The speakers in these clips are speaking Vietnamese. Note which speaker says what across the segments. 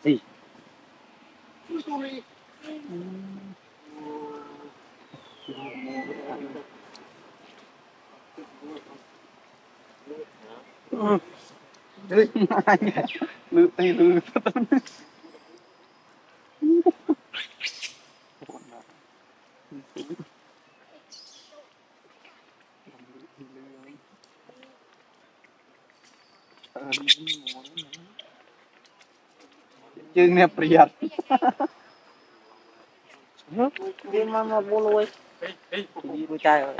Speaker 1: gì lư tì lư chương nè priat dia mana boleh di bocah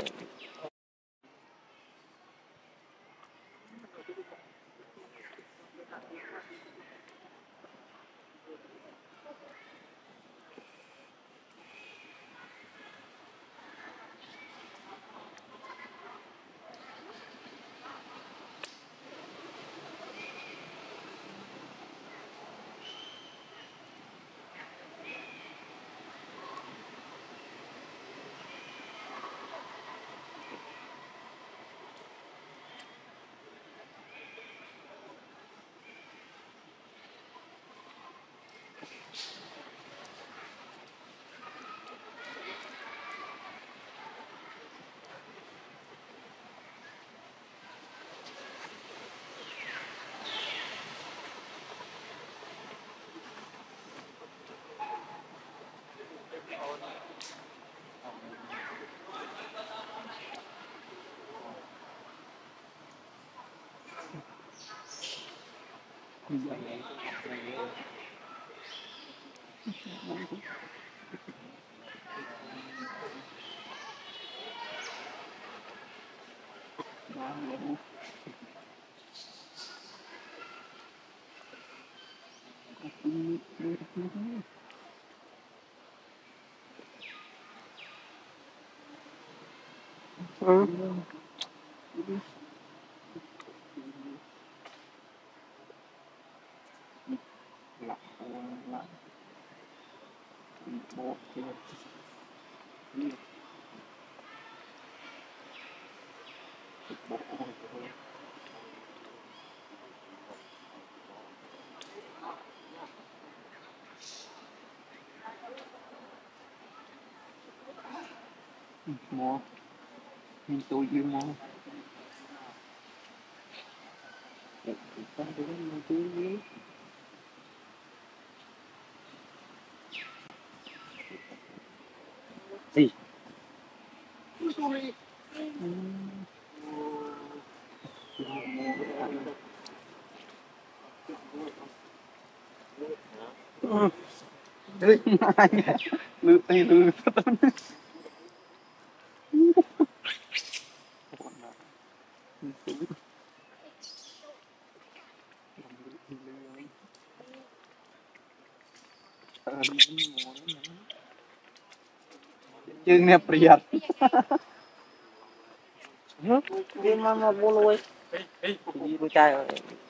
Speaker 1: mua nhưng tôi yêu mua gì lư tì lư chương nè priat dia mana boleh di bocah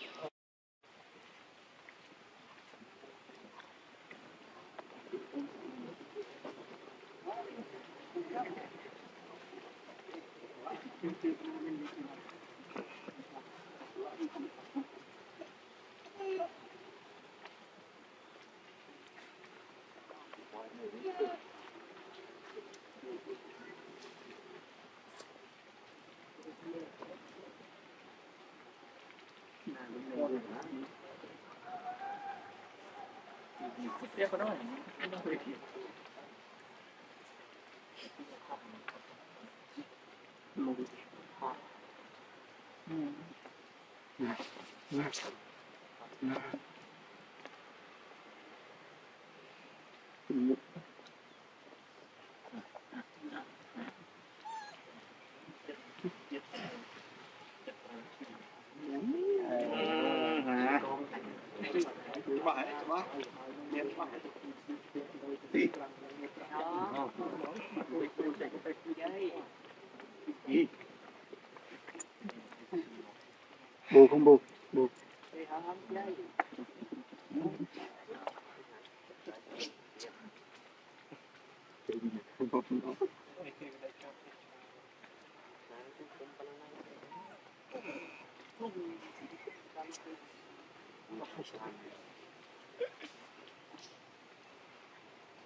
Speaker 1: bù không bù bù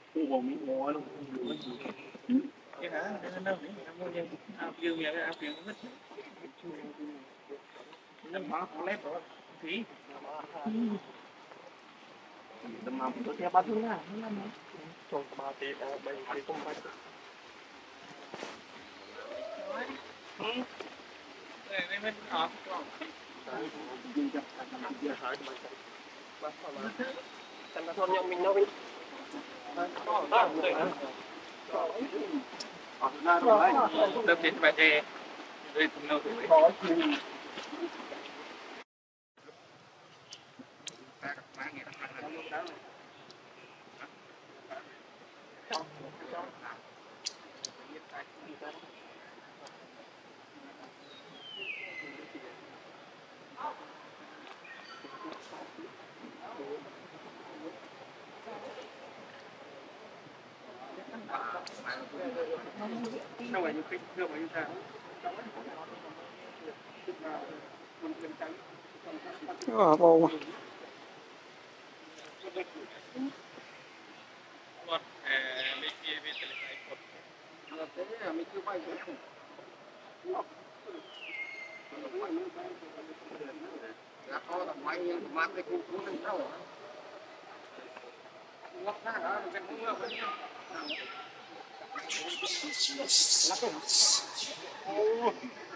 Speaker 1: Khu bò miếng bò luôn.
Speaker 2: Cái hả? Cái đâu đấy? Em mua gì? À, dương nhà cái áo kiếm mất. Nó má có lép rồi. Thì tầm nào tôi theo ba thứ nào. Trong ba tí bảy tí không ba. Đây mới học. Giờ hỏi mà. Ba sao mà. Thành ra thôn nhau mình đâu đi. Lớp trên bài trẻ đây cùng nhau tuổi đâu phải như cái đâu phải như sao
Speaker 1: Bò.
Speaker 2: Buat Mickey Beatle iPod.
Speaker 1: Thế mình chưa bay rồi. Là có là máy mang cái cục cuốn lên đâu. Ngọc ra đó cái mưa với nhau. Là cái